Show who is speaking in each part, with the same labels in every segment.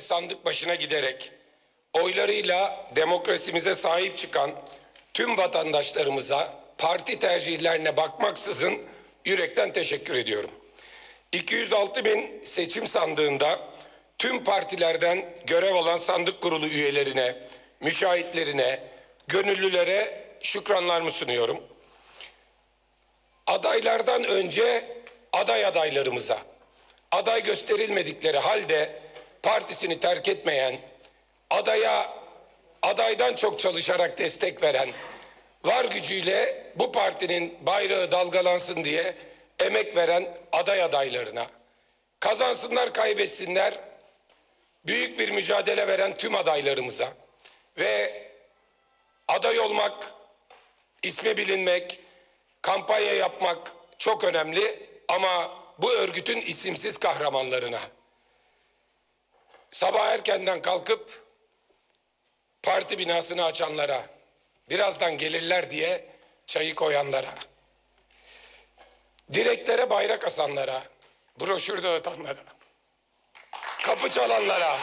Speaker 1: sandık başına giderek oylarıyla demokrasimize sahip çıkan tüm vatandaşlarımıza parti tercihlerine bakmaksızın yürekten teşekkür ediyorum. 206 bin seçim sandığında tüm partilerden görev alan sandık kurulu üyelerine, müşahitlerine, gönüllülere şükranlarımı sunuyorum. Adaylardan önce aday adaylarımıza, aday gösterilmedikleri halde partisini terk etmeyen, adaydan çok çalışarak destek veren, var gücüyle bu partinin bayrağı dalgalansın diye emek veren aday adaylarına, kazansınlar kaybetsinler büyük bir mücadele veren tüm adaylarımıza ve aday olmak, ismi bilinmek, kampanya yapmak çok önemli ama bu örgütün isimsiz kahramanlarına, sabah erkenden kalkıp parti binasını açanlara, birazdan gelirler diye çayı koyanlara, direklere bayrak asanlara, broşür dağıtanlara, kapı çalanlara,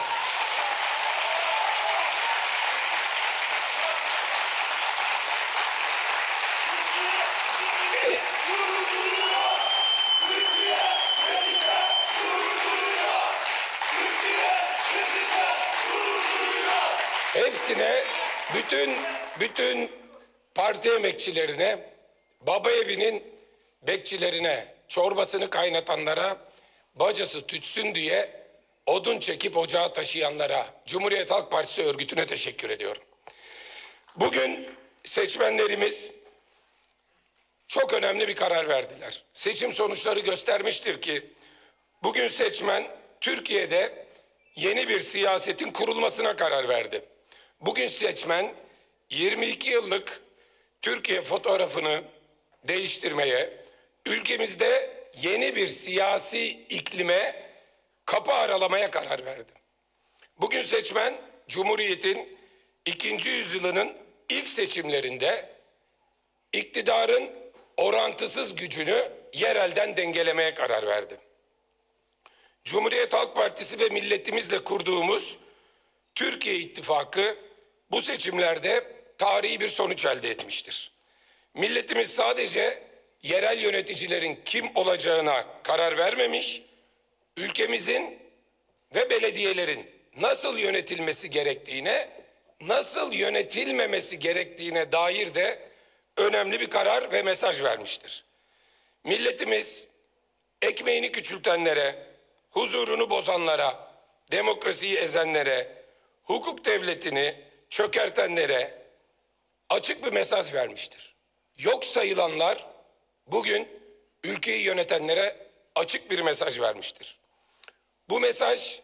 Speaker 1: hepsine, bütün parti emekçilerine, baba evinin bekçilerine, çorbasını kaynatanlara, bacası tütsün diye odun çekip ocağa taşıyanlara, Cumhuriyet Halk Partisi örgütüne teşekkür ediyorum. Bugün seçmenlerimiz çok önemli bir karar verdiler. Seçim sonuçları göstermiştir ki bugün seçmen Türkiye'de yeni bir siyasetin kurulmasına karar verdi. Bugün seçmen 22 yıllık Türkiye fotoğrafını değiştirmeye, ülkemizde yeni bir siyasi iklime kapı aralamaya karar verdi. Bugün seçmen Cumhuriyet'in 2. yüzyılının ilk seçimlerinde iktidarın orantısız gücünü yerelden dengelemeye karar verdi. Cumhuriyet Halk Partisi ve milletimizle kurduğumuz Türkiye İttifakı bu seçimlerde tarihi bir sonuç elde etmiştir. Milletimiz sadece yerel yöneticilerin kim olacağına karar vermemiş, ülkemizin ve belediyelerin nasıl yönetilmesi gerektiğine, nasıl yönetilmemesi gerektiğine dair de önemli bir karar ve mesaj vermiştir. Milletimiz ekmeğini küçültenlere, huzurunu bozanlara, demokrasiyi ezenlere, hukuk devletini çökertenlere açık bir mesaj vermiştir. Yok sayılanlar bugün ülkeyi yönetenlere açık bir mesaj vermiştir. Bu mesaj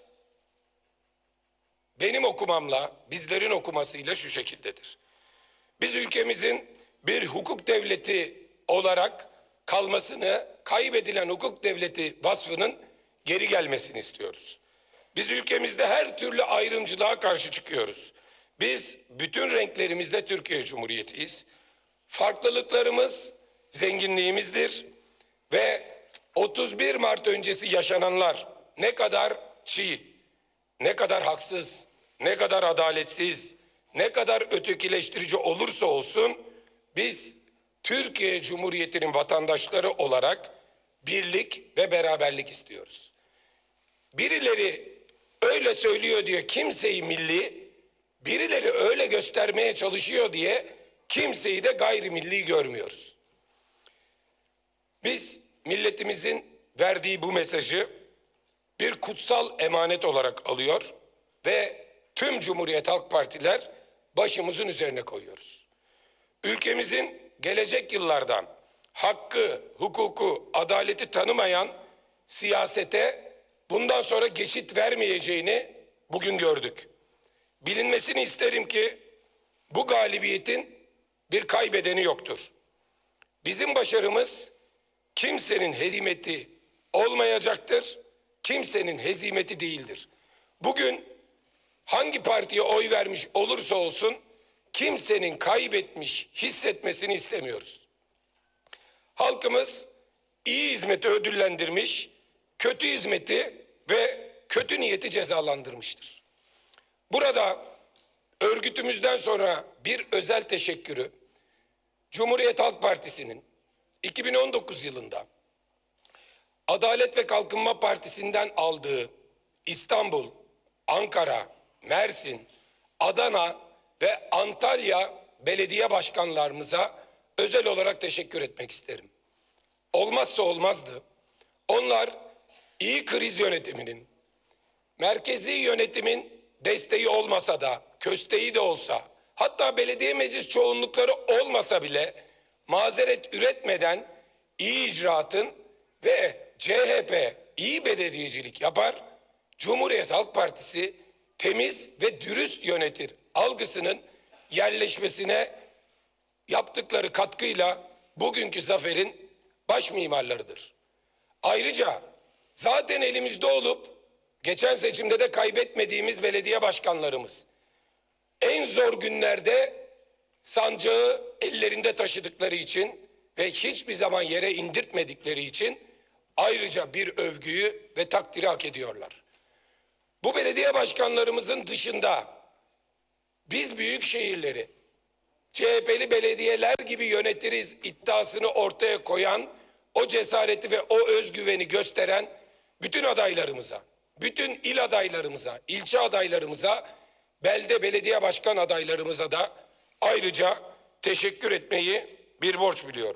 Speaker 1: benim okumamla, bizlerin okumasıyla şu şekildedir. Biz ülkemizin bir hukuk devleti olarak kalmasını, kaybedilen hukuk devleti vasfının geri gelmesini istiyoruz. Biz ülkemizde her türlü ayrımcılığa karşı çıkıyoruz. Biz bütün renklerimizle Türkiye Cumhuriyeti'yiz. Farklılıklarımız zenginliğimizdir ve 31 Mart öncesi yaşananlar ne kadar çiğ, ne kadar haksız, ne kadar adaletsiz, ne kadar ötekileştirici olursa olsun biz Türkiye Cumhuriyeti'nin vatandaşları olarak birlik ve beraberlik istiyoruz. Birileri öyle söylüyor diye kimseyi milli, birileri öyle göstermeye çalışıyor diye kimseyi de gayrimilli görmüyoruz. Biz milletimizin verdiği bu mesajı bir kutsal emanet olarak alıyor ve tüm Cumhuriyet Halk Partiler başımızın üzerine koyuyoruz. Ülkemizin gelecek yıllarda hakkı, hukuku, adaleti tanımayan siyasete bundan sonra geçit vermeyeceğini bugün gördük. Bilinmesini isterim ki bu galibiyetin bir kaybedeni yoktur. Bizim başarımız kimsenin hezimeti olmayacaktır, kimsenin hezimeti değildir. Bugün hangi partiye oy vermiş olursa olsun kimsenin kaybetmiş hissetmesini istemiyoruz. Halkımız iyi hizmeti ödüllendirmiş, kötü hizmeti ve kötü niyeti cezalandırmıştır. Burada örgütümüzden sonra bir özel teşekkürü Cumhuriyet Halk Partisi'nin 2019 yılında Adalet ve Kalkınma Partisi'nden aldığı İstanbul, Ankara, Mersin, Adana ve Antalya belediye başkanlarımıza özel olarak teşekkür etmek isterim. Olmazsa olmazdı. Onlar iyi kriz yönetiminin, merkezi yönetimin desteği olmasa da, kösteği de olsa, hatta belediye meclis çoğunlukları olmasa bile mazeret üretmeden iyi icraatın ve CHP iyi belediyecilik yapar, Cumhuriyet Halk Partisi temiz ve dürüst yönetir algısının yerleşmesine yaptıkları katkıyla bugünkü zaferin baş mimarlarıdır. Ayrıca zaten elimizde olup geçen seçimde de kaybetmediğimiz belediye başkanlarımız en zor günlerde sancağı ellerinde taşıdıkları için ve hiçbir zaman yere indirtmedikleri için ayrıca bir övgüyü ve takdiri hak ediyorlar. Bu belediye başkanlarımızın dışında biz büyük şehirleri CHP'li belediyeler gibi yönetiriz iddiasını ortaya koyan, o cesareti ve o özgüveni gösteren bütün adaylarımıza, bütün il adaylarımıza, ilçe adaylarımıza, belde belediye başkan adaylarımıza da ayrıca teşekkür etmeyi bir borç biliyorum.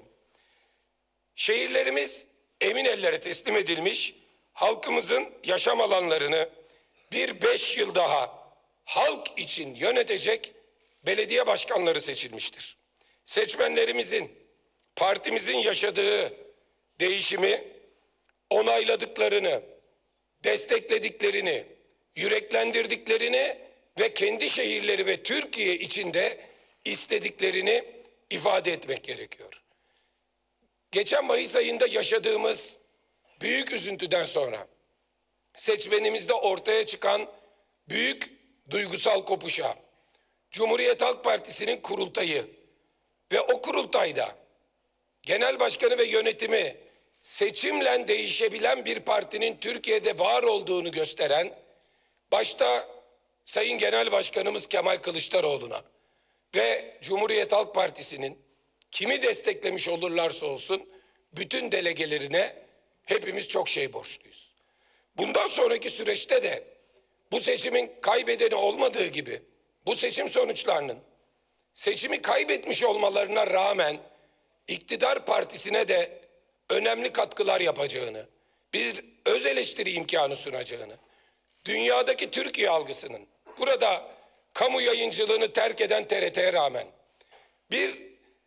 Speaker 1: Şehirlerimiz emin ellere teslim edilmiş, halkımızın yaşam alanlarını bir 5 yıl daha halk için yönetecek belediye başkanları seçilmiştir. Seçmenlerimizin, partimizin yaşadığı değişimi onayladıklarını, desteklediklerini, yüreklendirdiklerini ve kendi şehirleri ve Türkiye içinde istediklerini ifade etmek gerekiyor. Geçen Mayıs ayında yaşadığımız büyük üzüntüden sonra seçmenimizde ortaya çıkan büyük duygusal kopuşa Cumhuriyet Halk Partisi'nin kurultayı ve o kurultayda genel başkanı ve yönetimi seçimle değişebilen bir partinin Türkiye'de var olduğunu gösteren, başta Sayın Genel Başkanımız Kemal Kılıçdaroğlu'na ve Cumhuriyet Halk Partisi'nin kimi desteklemiş olurlarsa olsun bütün delegelerine hepimiz çok şey borçluyuz. Bundan sonraki süreçte de bu seçimin kaybedeni olmadığı gibi bu seçim sonuçlarının seçimi kaybetmiş olmalarına rağmen iktidar partisine de önemli katkılar yapacağını, bir öz eleştiri imkanı sunacağını, dünyadaki Türkiye algısının burada kamu yayıncılığını terk eden TRT'ye rağmen bir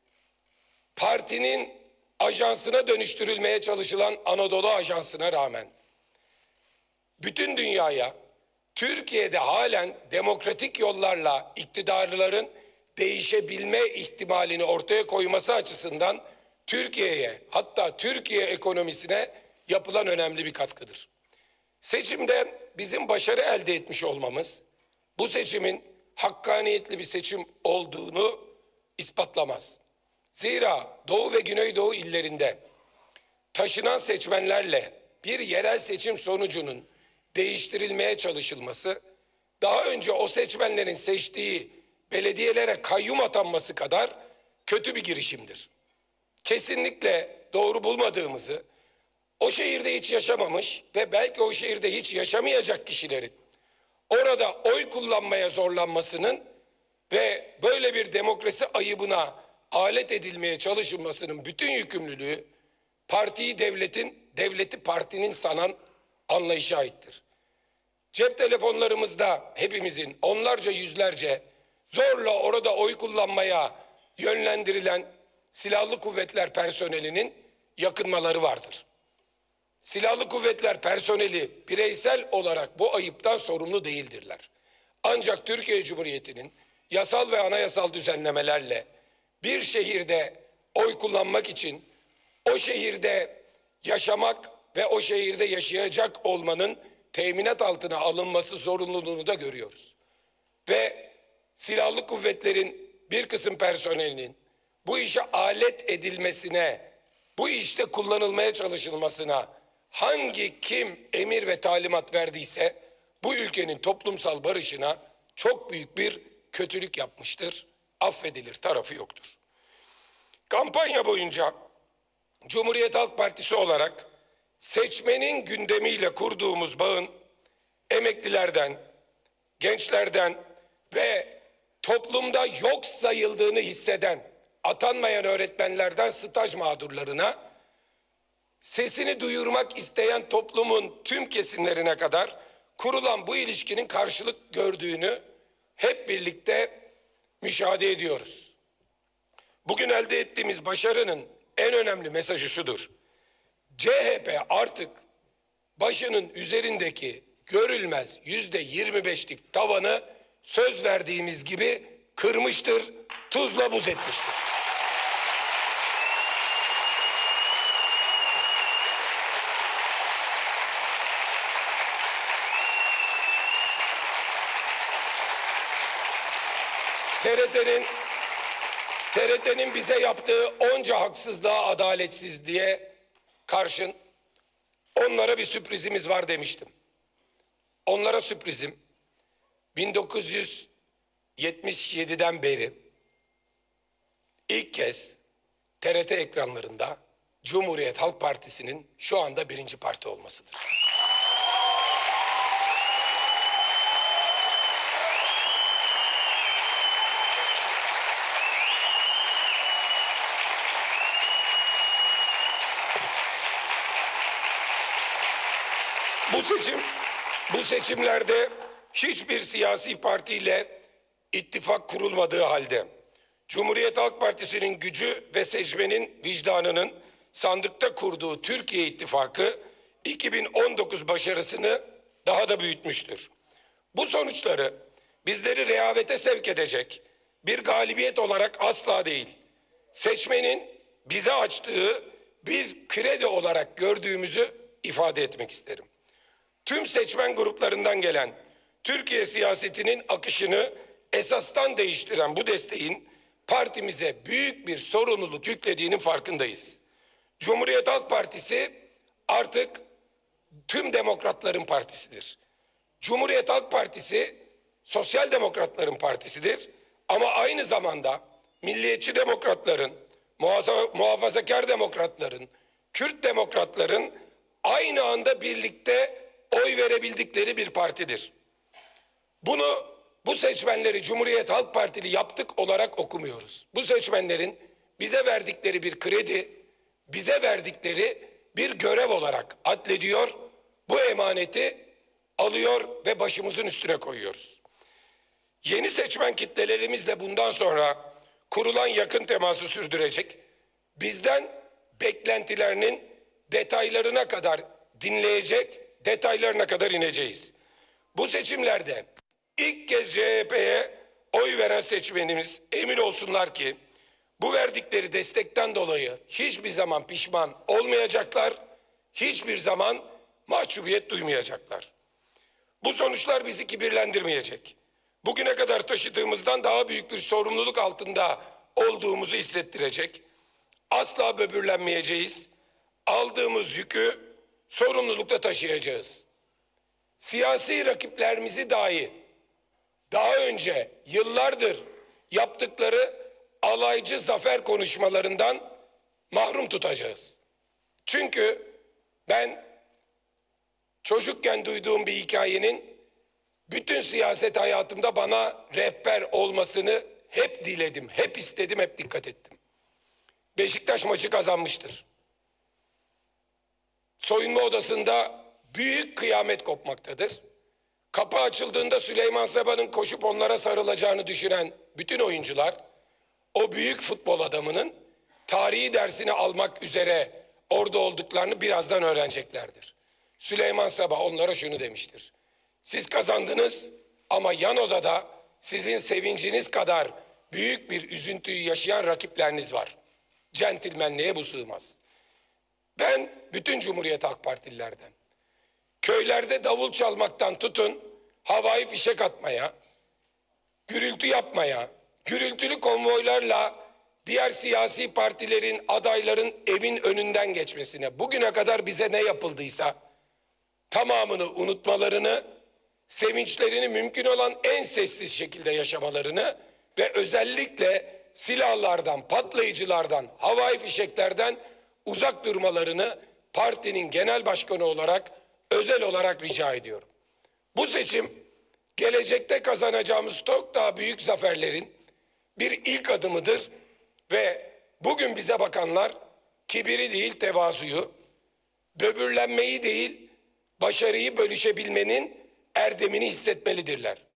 Speaker 1: partinin ajansına dönüştürülmeye çalışılan Anadolu Ajansı'na rağmen bütün dünyaya Türkiye'de halen demokratik yollarla iktidarların değişebilme ihtimalini ortaya koyması açısından Türkiye'ye, hatta Türkiye ekonomisine yapılan önemli bir katkıdır. Seçimde bizim başarı elde etmiş olmamız bu seçimin hakkaniyetli bir seçim olduğunu ispatlamaz. Zira Doğu ve Güneydoğu illerinde taşınan seçmenlerle bir yerel seçim sonucunun değiştirilmeye çalışılması, daha önce o seçmenlerin seçtiği belediyelere kayyum atanması kadar kötü bir girişimdir. Kesinlikle doğru bulmadığımızı, o şehirde hiç yaşamamış ve belki o şehirde hiç yaşamayacak kişilerin orada oy kullanmaya zorlanmasının ve böyle bir demokrasi ayıbına alet edilmeye çalışılmasının bütün yükümlülüğü partiyi devletin, devleti partinin sanan anlayışa aittir. Cep telefonlarımızda hepimizin onlarca yüzlerce zorla orada oy kullanmaya yönlendirilen silahlı kuvvetler personelinin yakınmaları vardır. Silahlı kuvvetler personeli bireysel olarak bu ayıptan sorumlu değildirler. Ancak Türkiye Cumhuriyeti'nin yasal ve anayasal düzenlemelerle bir şehirde oy kullanmak için o şehirde yaşamak ve o şehirde yaşayacak olmanın teminat altına alınması zorunluluğunu da görüyoruz. Ve silahlı kuvvetlerin bir kısım personelinin bu işe alet edilmesine, bu işte kullanılmaya çalışılmasına hangi kim emir ve talimat verdiyse bu ülkenin toplumsal barışına çok büyük bir kötülük yapmıştır. Affedilir tarafı yoktur. Kampanya boyunca Cumhuriyet Halk Partisi olarak seçmenin gündemiyle kurduğumuz bağın emeklilerden, gençlerden ve toplumda yok sayıldığını hisseden atanmayan öğretmenlerden staj mağdurlarına, sesini duyurmak isteyen toplumun tüm kesimlerine kadar kurulan bu ilişkinin karşılık gördüğünü hep birlikte müşahede ediyoruz. Bugün elde ettiğimiz başarının en önemli mesajı şudur: CHP artık başının üzerindeki görülmez %25'lik tavanı söz verdiğimiz gibi kırmıştır, tuzla buz etmiştir. TRT'nin bize yaptığı onca haksızlığa, adaletsizliğe karşın onlara bir sürprizimiz var demiştim. Onlara sürprizim 1977'den beri ilk kez TRT ekranlarında Cumhuriyet Halk Partisi'nin şu anda birinci parti olmasıdır. Bu seçimlerde hiçbir siyasi partiyle ittifak kurulmadığı halde Cumhuriyet Halk Partisi'nin gücü ve seçmenin vicdanının sandıkta kurduğu Türkiye İttifakı 2019 başarısını daha da büyütmüştür. Bu sonuçları bizleri rehavete sevk edecek bir galibiyet olarak asla değil, seçmenin bize açtığı bir kredi olarak gördüğümüzü ifade etmek isterim. Tüm seçmen gruplarından gelen, Türkiye siyasetinin akışını esastan değiştiren bu desteğin partimize büyük bir sorumluluk yüklediğinin farkındayız. Cumhuriyet Halk Partisi artık tüm demokratların partisidir. Cumhuriyet Halk Partisi sosyal demokratların partisidir ama aynı zamanda milliyetçi demokratların, muhafazakar demokratların, Kürt demokratların aynı anda birlikte oy verebildikleri bir partidir. Bu seçmenleri Cumhuriyet Halk Partili yaptık olarak okumuyoruz. Bu seçmenlerin bize verdikleri bir kredi, bize verdikleri bir görev olarak addediyor, bu emaneti alıyor ve başımızın üstüne koyuyoruz. Yeni seçmen kitlelerimizle bundan sonra kurulan yakın teması sürdürecek, bizden beklentilerinin detaylarına kadar dinleyecek, detaylarına kadar ineceğiz. Bu seçimlerde ilk kez CHP'ye oy veren seçmenimiz emin olsunlar ki bu verdikleri destekten dolayı hiçbir zaman pişman olmayacaklar, hiçbir zaman mahcubiyet duymayacaklar. Bu sonuçlar bizi kibirlendirmeyecek. Bugüne kadar taşıdığımızdan daha büyük bir sorumluluk altında olduğumuzu hissettirecek. Asla böbürlenmeyeceğiz. Aldığımız yükü sorumlulukla taşıyacağız. Siyasi rakiplerimizi dahi daha önce yıllardır yaptıkları alaycı zafer konuşmalarından mahrum tutacağız. Çünkü ben çocukken duyduğum bir hikayenin bütün siyaset hayatımda bana rehber olmasını hep diledim, hep istedim, hep dikkat ettim. Beşiktaş maçı kazanmıştır. Soyunma odasında büyük kıyamet kopmaktadır. Kapı açıldığında Süleyman Seba'nın koşup onlara sarılacağını düşünen bütün oyuncular o büyük futbol adamının tarihi dersini almak üzere orada olduklarını birazdan öğreneceklerdir. Süleyman Seba onlara şunu demiştir: siz kazandınız ama yan odada sizin sevinciniz kadar büyük bir üzüntüyü yaşayan rakipleriniz var. Centilmenliğe bu sığmaz. Ben bütün Cumhuriyet Halk Partililerden, köylerde davul çalmaktan tutun, havai fişek atmaya, gürültü yapmaya, gürültülü konvoylarla diğer siyasi partilerin, adayların evin önünden geçmesine, bugüne kadar bize ne yapıldıysa tamamını unutmalarını, sevinçlerini mümkün olan en sessiz şekilde yaşamalarını ve özellikle silahlardan, patlayıcılardan, havai fişeklerden uzak durmalarını partinin genel başkanı olarak özel olarak rica ediyorum. Bu seçim gelecekte kazanacağımız çok daha büyük zaferlerin bir ilk adımıdır ve bugün bize bakanlar kibiri değil tevazuyu, böbürlenmeyi değil başarıyı bölüşebilmenin erdemini hissetmelidirler.